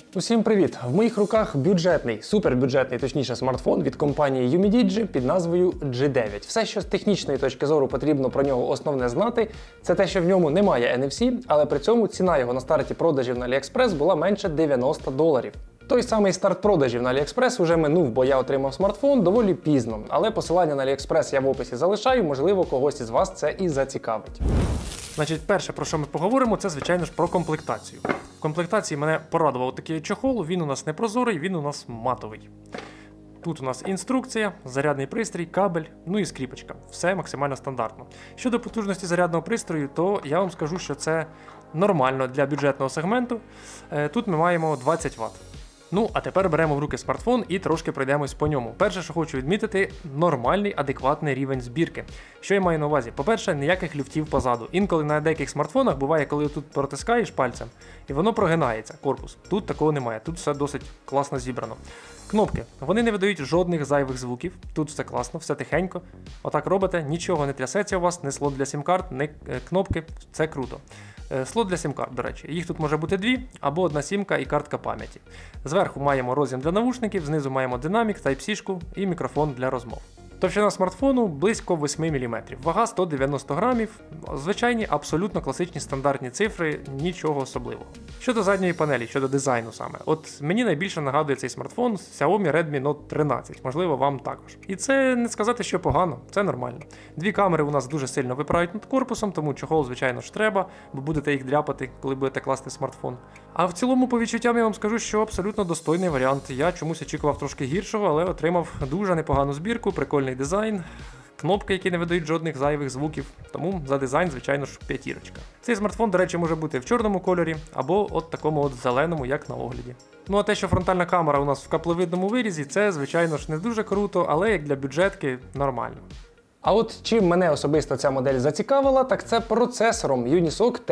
Усім привіт! В моїх руках бюджетний, супербюджетний, точніше, смартфон від компанії Umidigi під назвою G9. Все, що з технічної точки зору потрібно про нього основне знати, це те, що в ньому немає NFC, але при цьому ціна його на старті продажів на AliExpress була менше $90. Той самий старт продажів на AliExpress уже минув, бо я отримав смартфон доволі пізно, але посилання на AliExpress я в описі залишаю, можливо, когось із вас це і зацікавить. Значить, перше, про що ми поговоримо, це, звичайно ж, про комплектацію. В комплектації мене порадував такий чохол, він у нас не прозорий, він у нас матовий. Тут у нас інструкція, зарядний пристрій, кабель, ну і скріпочка. Все максимально стандартно. Щодо потужності зарядного пристрою, то я вам скажу, що це нормально для бюджетного сегменту. Тут ми маємо 20 Вт. Ну, а тепер беремо в руки смартфон і трошки пройдемось по ньому. Перше, що хочу відмітити, нормальний, адекватний рівень збірки. Що я маю на увазі? По-перше, ніяких люфтів позаду. Інколи на деяких смартфонах буває, коли тут протискаєш пальцем, і воно прогинається, корпус. Тут такого немає, тут все досить класно зібрано. Кнопки. Вони не видають жодних зайвих звуків. Тут все класно, все тихенько. Отак робите, нічого не трясеться у вас, не слот для сім-карт, не кнопки. Це круто. Слот для сім-карт, до речі. Їх тут може бути дві, або одна сімка і картка пам'яті. Зверху маємо роз'єм для навушників, знизу маємо динамік, Type-C і мікрофон для розмов. Товщина смартфону близько 8 мм, вага 190 грамів, звичайні, абсолютно класичні стандартні цифри, нічого особливого. Щодо задньої панелі, щодо дизайну саме, от мені найбільше нагадує цей смартфон Xiaomi Redmi Note 13, можливо вам також. І це не сказати, що погано, це нормально. Дві камери у нас дуже сильно випирають над корпусом, тому чохол, звичайно ж, треба, бо будете їх дряпати, коли будете класти смартфон. А в цілому, по відчуттям, я вам скажу, що абсолютно достойний варіант. Я чомусь очікував трошки гіршого, але отримав дуже непогану збірку, прикольний дизайн, кнопки, які не видають жодних зайвих звуків, тому за дизайн, звичайно ж, п'ятірочка. Цей смартфон, до речі, може бути в чорному кольорі або от такому от зеленому, як на огляді. Ну а те, що фронтальна камера у нас в капловидному вирізі, це, звичайно ж, не дуже круто, але як для бюджетки нормально. А от чим мене особисто ця модель зацікавила, так це процесором Unisoc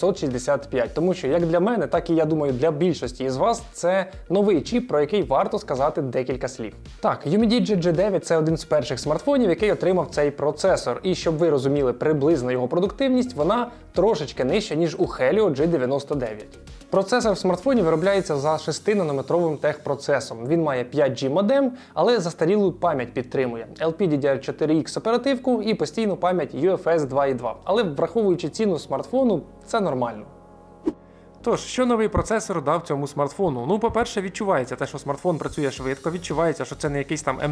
T765, тому що як для мене, так і я думаю для більшості із вас це новий чіп, про який варто сказати декілька слів. Так, Umidigi G9 це один з перших смартфонів, який отримав цей процесор, і щоб ви розуміли приблизно його продуктивність, вона трошечки нижча, ніж у Helio G99. Процесор в смартфоні виробляється за 6-нанометровим техпроцесом. Він має 5G модем, але застарілу пам'ять підтримує. LPDDR4X оперативку і постійну пам'ять UFS 2.2. Але враховуючи ціну смартфону, це нормально. Тож, що новий процесор дав цьому смартфону? Ну, по-перше, відчувається те, що смартфон працює швидко, відчувається, що це не якийсь там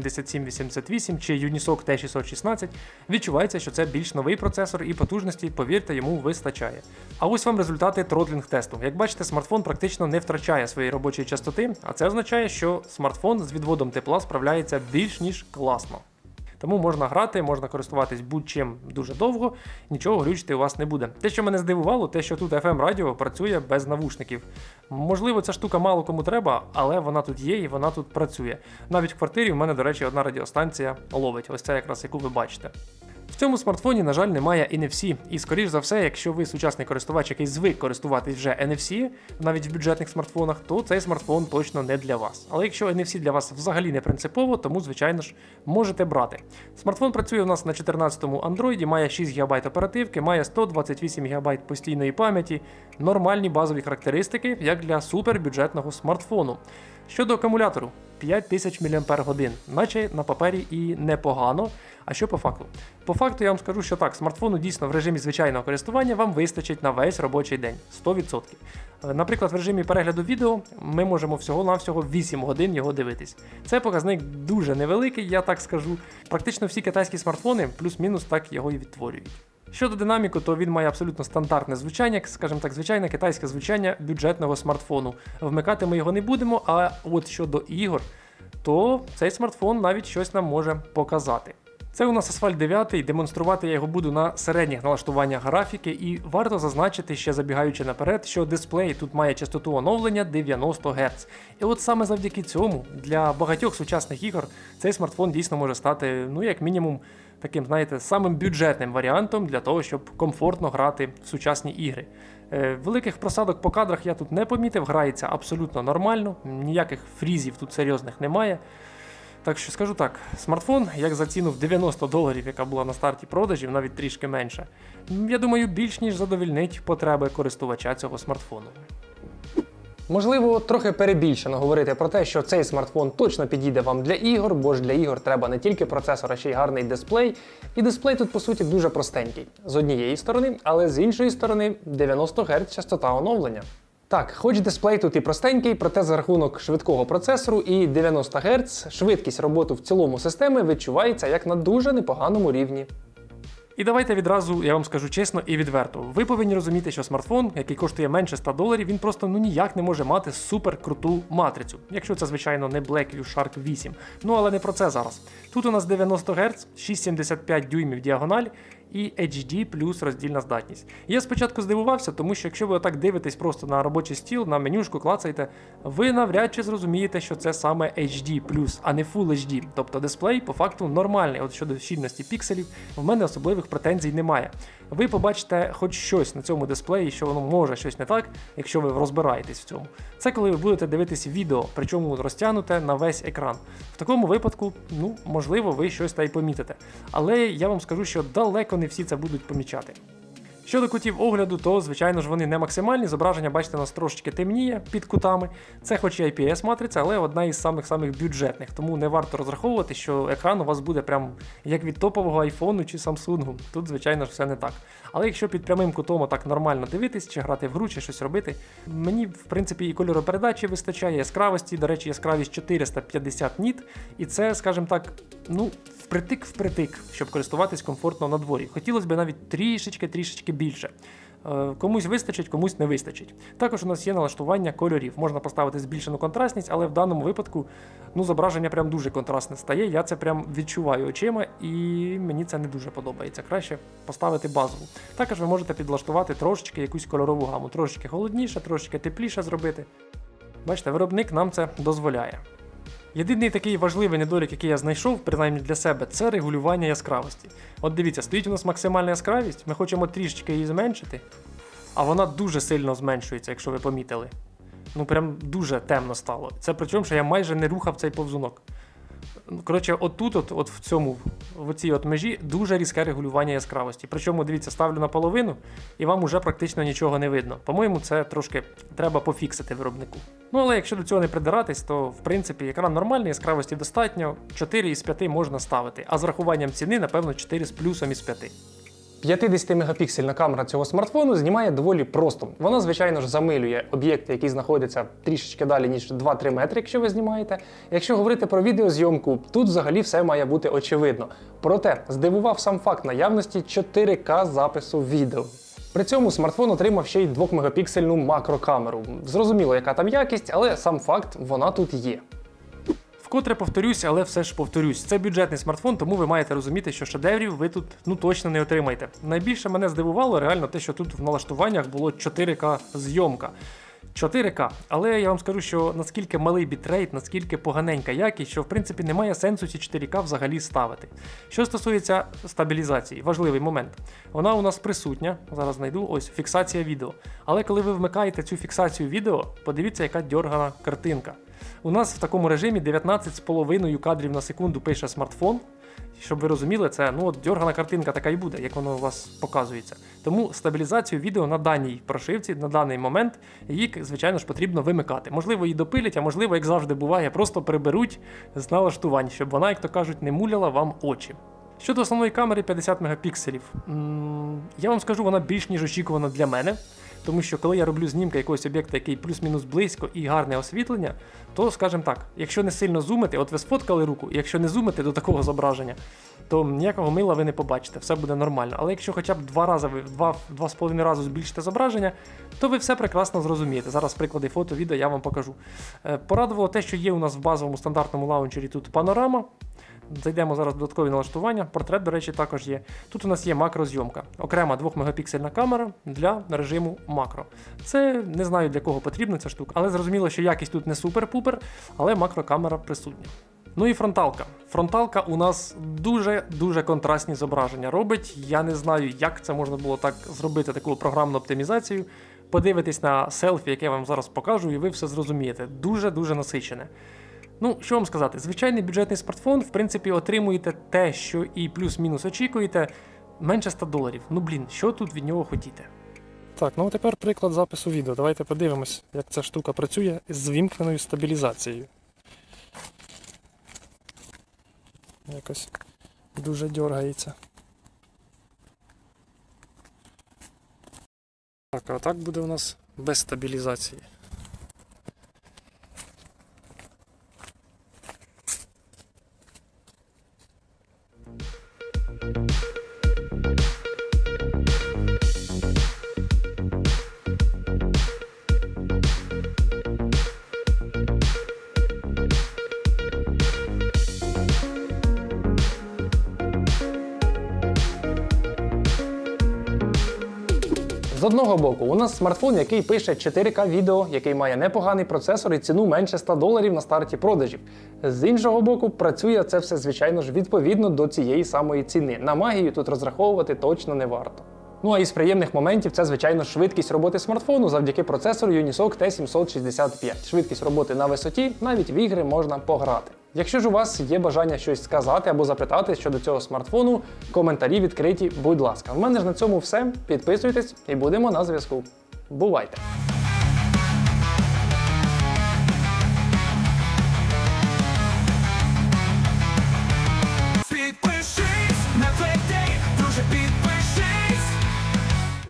MT8788 чи Unisoc T616, відчувається, що це більш новий процесор і потужності, повірте, йому вистачає. А ось вам результати тротлінг-тесту. Як бачите, смартфон практично не втрачає своєї робочої частоти, а це означає, що смартфон з відводом тепла справляється більш ніж класно. Тому можна грати, можна користуватись будь-чим дуже довго, нічого глючити у вас не буде. Те, що мене здивувало, те, що тут FM радіо працює без навушників. Можливо, ця штука мало кому треба, але вона тут є і вона тут працює. Навіть в квартирі в мене, до речі, одна радіостанція ловить, ось ця якраз, яку ви бачите. В цьому смартфоні, на жаль, немає NFC, і скоріш за все, якщо ви сучасний користувач, який звик користуватись вже NFC, навіть в бюджетних смартфонах, то цей смартфон точно не для вас. Але якщо NFC для вас взагалі не принципово, тому, звичайно ж, можете брати. Смартфон працює у нас на 14-му Android, має 6 ГБ оперативки, має 128 ГБ постійної пам'яті, нормальні базові характеристики, як для супербюджетного смартфону. Щодо акумулятору, 5000 мАч, наче на папері і непогано. А що по факту? По факту я вам скажу, що так, смартфону дійсно в режимі звичайного користування вам вистачить на весь робочий день, 100%. Наприклад, в режимі перегляду відео ми можемо всього-навсього 8 годин його дивитись. Це показник дуже невеликий, я так скажу. Практично всі китайські смартфони плюс-мінус так його і відтворюють. Щодо динаміку, то він має абсолютно стандартне звучання, скажімо так, звичайне китайське звучання бюджетного смартфону. Вмикати ми його не будемо, а от щодо ігор, то цей смартфон навіть щось нам може показати. Це у нас Asphalt 9, демонструвати я його буду на середніх налаштуваннях графіки, і варто зазначити, ще забігаючи наперед, що дисплей тут має частоту оновлення 90 Гц. І от саме завдяки цьому для багатьох сучасних ігор цей смартфон дійсно може стати, ну як мінімум, таким, знаєте, самим бюджетним варіантом для того, щоб комфортно грати в сучасні ігри. Великих просадок по кадрах я тут не помітив, грається абсолютно нормально, ніяких фрізів тут серйозних немає. Так що скажу так, смартфон, як за ціну в $90, яка була на старті продажів, навіть трішки менше, я думаю, більш ніж задовольнить потреби користувача цього смартфону. Можливо, трохи перебільшено говорити про те, що цей смартфон точно підійде вам для ігор, бо ж для ігор треба не тільки процесор, а ще й гарний дисплей. І дисплей тут, по суті, дуже простенький. З однієї сторони, але з іншої сторони 90 Гц частота оновлення. Так, хоч дисплей тут і простенький, проте за рахунок швидкого процесору і 90 Гц швидкість роботи в цілому системи відчувається як на дуже непоганому рівні. І давайте відразу, я вам скажу чесно і відверто. Ви повинні розуміти, що смартфон, який коштує менше $100, він просто ніяк не може мати супер круту матрицю. Якщо це, звичайно, не Blackview Shark 8. Ну, але не про це зараз. Тут у нас 90 Гц, 6,75 дюймів діагональ і HD плюс роздільна здатність. Я спочатку здивувався, тому що якщо ви отак дивитесь просто на робочий стіл, на менюшку, клацаєте, ви навряд чи зрозумієте, що це саме HD плюс, а не Full HD. Тобто дисплей по факту нормальний. От щодо щільності пікселів, в мене особливих претензій немає. Ви побачите хоч щось на цьому дисплеї, що воно може щось не так, якщо ви розбираєтесь в цьому. Це коли ви будете дивитись відео, причому розтягнуте на весь екран. В такому випадку, можливо, ви щось та й помітите. Але я вам скажу, що далеко не всі це будуть помічати. Щодо кутів огляду, то, звичайно ж, вони не максимальні. Зображення, бачите, у нас трошечки темніє під кутами. Це хоч і IPS-матриця, але одна із самих бюджетних. Тому не варто розраховувати, що екран у вас буде прям як від топового айфону чи Самсунгу. Тут, звичайно ж, все не так. Але якщо під прямим кутом так нормально дивитись, чи грати в гру, чи щось робити, мені, в принципі, і кольоропередачі вистачає, яскравості. До речі, яскравість 450 ніт. І це, скажімо так, впритик, щоб користуватись комфортно на дворі. Хотілося б навіть трішечки більше. Комусь вистачить, комусь не вистачить. Також у нас є налаштування кольорів. Можна поставити збільшену контрастність, але в даному випадку зображення прям дуже контрастне стає. Я це прям відчуваю очима і мені це не дуже подобається. Краще поставити базову. Також ви можете підлаштувати трошечки якусь кольорову гаму. Трошечки холодніше, трошечки тепліше зробити. Бачите, виробник нам це дозволяє. Єдиний такий важливий недолік, який я знайшов, принаймні для себе, це регулювання яскравості. От дивіться, стоїть у нас максимальна яскравість, ми хочемо трішечки її зменшити, а вона дуже сильно зменшується, якщо ви помітили. Прям дуже темно стало. Це при чому, що я майже не рухав цей повзунок. Коротше, в цій межі дуже різке регулювання яскравості. Причому, дивіться, ставлю наполовину, і вам уже практично нічого не видно. По-моєму, це трошки треба пофіксити виробнику. Але якщо до цього не придиратись, то, в принципі, екран нормальний, яскравості достатньо, 4 із 5 можна ставити, а з рахуванням ціни, напевно, 4 з плюсом із 5. 50-мегапіксельна камера цього смартфону знімає доволі просто. Вона, звичайно ж, замилює об'єкти, які знаходяться трішечки далі, ніж 2-3 метри, якщо ви знімаєте. Якщо говорити про відеозйомку, тут взагалі все має бути очевидно. Проте, здивував сам факт наявності 4К запису відео. При цьому смартфон отримав ще й 2-мегапіксельну макрокамеру. Зрозуміло, яка там якість, але сам факт, вона тут є. Вкотре повторюсь, але все ж повторюсь. Це бюджетний смартфон, тому ви маєте розуміти, що шедеврів ви тут точно не отримаєте. Найбільше мене здивувало реально те, що тут в налаштуваннях було 4К зйомка. 4К. Але я вам скажу, що наскільки малий бітрейт, наскільки поганенька якість, що в принципі немає сенсу ці 4К взагалі ставити. Що стосується стабілізації, важливий момент. Вона у нас присутня, зараз знайду, ось фіксація відео. Але коли ви вмикаєте цю фіксацію відео, подивіться, яка дьоргана картинка. У нас в такому режимі 19,5 кадрів на секунду пише смартфон. Щоб ви розуміли, це дьоргана картинка така і буде, як воно у вас показується. Тому стабілізацію відео на даній прошивці, на даний момент, її, звичайно ж, потрібно вимикати. Можливо, її допилять, а можливо, як завжди буває, просто приберуть з налаштувань, щоб вона, як то кажуть, не муляла вам очі. Щодо основної камери 50 мегапікселів, я вам скажу, вона більш ніж очікувана для мене. Тому що коли я роблю знімки якогось об'єкта, який плюс-мінус близько і гарне освітлення, то, скажімо так, якщо не сильно зумити, от ви сфоткали руку, і якщо не зумити до такого зображення, то ніякого мила ви не побачите, все буде нормально. Але якщо хоча б 2,5 рази збільшите зображення, то ви все прекрасно зрозумієте. Зараз приклади фото, відео я вам покажу. Порадувало те, що є у нас в базовому стандартному лаунчері тут панорама. Зайдемо зараз в додаткові налаштування, портрет, до речі, також є. Тут у нас є макрозйомка, окрема 2-мегапіксельна камера для режиму макро. Це не знаю, для кого потрібна ця штука, але зрозуміло, що якість тут не супер-пупер, але макрокамера присутня. Ну і фронталка. Фронталка у нас дуже контрастні зображення робить. Я не знаю, як це можна було так зробити, таку програмну оптимізацію. Подивитесь на селфі, яке я вам зараз покажу, і ви все зрозумієте. Дуже насичене. Що вам сказати, звичайний бюджетний смартфон, в принципі, отримуєте те, що і плюс-мінус очікуєте, менше $100. Що тут від нього хотіти? Так, ну а тепер приклад запису відео. Давайте подивимось, як ця штука працює з вімкненою стабілізацією. Якось дуже дергається. Так, а так буде у нас без стабілізації. З одного боку, у нас смартфон, який пише 4К відео, який має непоганий процесор і ціну менше $100 на старті продажів. З іншого боку, працює це все, звичайно ж, відповідно до цієї самої ціни. На магію тут розраховувати точно не варто. Ну а із приємних моментів це, звичайно, швидкість роботи смартфону завдяки процесору Unisoc T765. Швидкість роботи на висоті, навіть в ігри можна пограти. Якщо ж у вас є бажання щось сказати або запитати щодо цього смартфону, коментарі відкриті, будь ласка. В мене ж на цьому все. Підписуйтесь і будемо на зв'язку. Бувайте!